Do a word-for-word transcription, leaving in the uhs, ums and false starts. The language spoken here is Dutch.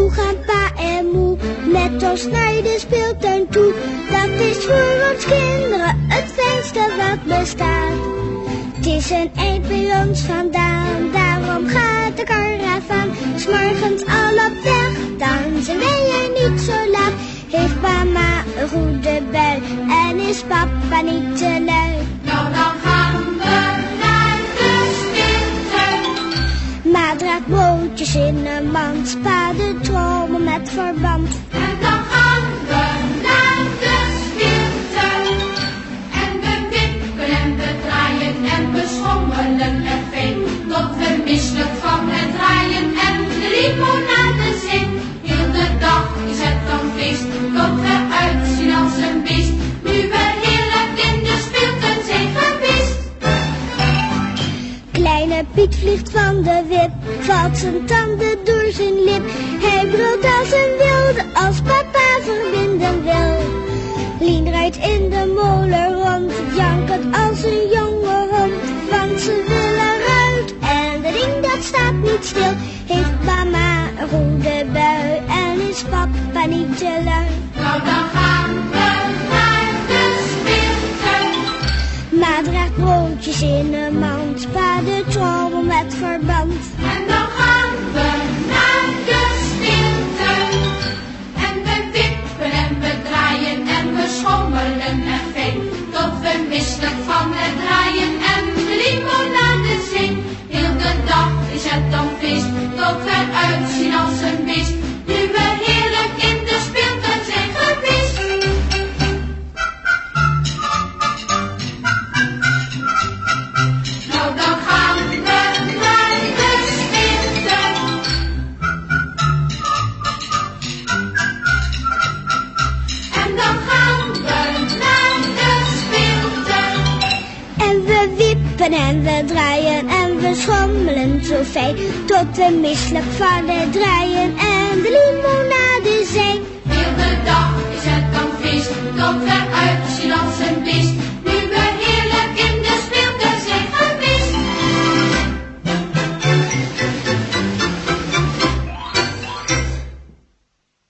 Toe gaan pa en moe met ons naar de speeltuin toe. Dat is voor ons kinderen het fijnste wat bestaat. Het is een eind bij ons vandaan, daarom gaat de karavaan. 'S morgens al op weg, dan zijn wij er niet zo laat. Heeft mama een goede bui en is papa niet te lui. Nou, dan gaan we naar de speeltuin. Ma draagt broodjes in een mand, pa de trommel met verband. En dan gaan we naar de speeltuin. En we wippen en we draaien en we schommelen en veen. Tot we misselijk van het draaien en de limonade zing. Heel de dag is het dan feest, tot we uitzien als een beest. Nu we heerlijk in de speeltuin zijn geweest. Kleine Piet vliegt van de wip, valt zijn tanden door zijn lip. Hij brult als een wilde, als papa verbinden wil. Lien rijdt in de molen rond, jankend als een jonge hond. Want ze willen eruit en de ding dat staat niet stil. Heeft mama een goede bui en is papa niet te lui. Nou, dan gaan we naar de speeltuin. Ma draagt broodjes in een mand, pa de trommel met verband. En dan gaan we naar de speeltuin. En we wippen en we draaien en we schommelen en veen. Tot we misselijk van het draaien en de limonade zing. Heel de dag is het dan feest, tot we uitzien als een beest. Nu we heerlijk in de speeltuin zijn geweest. Nou, dan gaan we naar de speeltuin. En dan gaan we naar de speeltuin. En we wippen en we draaien en we schommelen zo fijn. Tot we misselijk van het draaien en de limonade zijn. Heel de dag is het dan feest, tot we uitzien als een beest.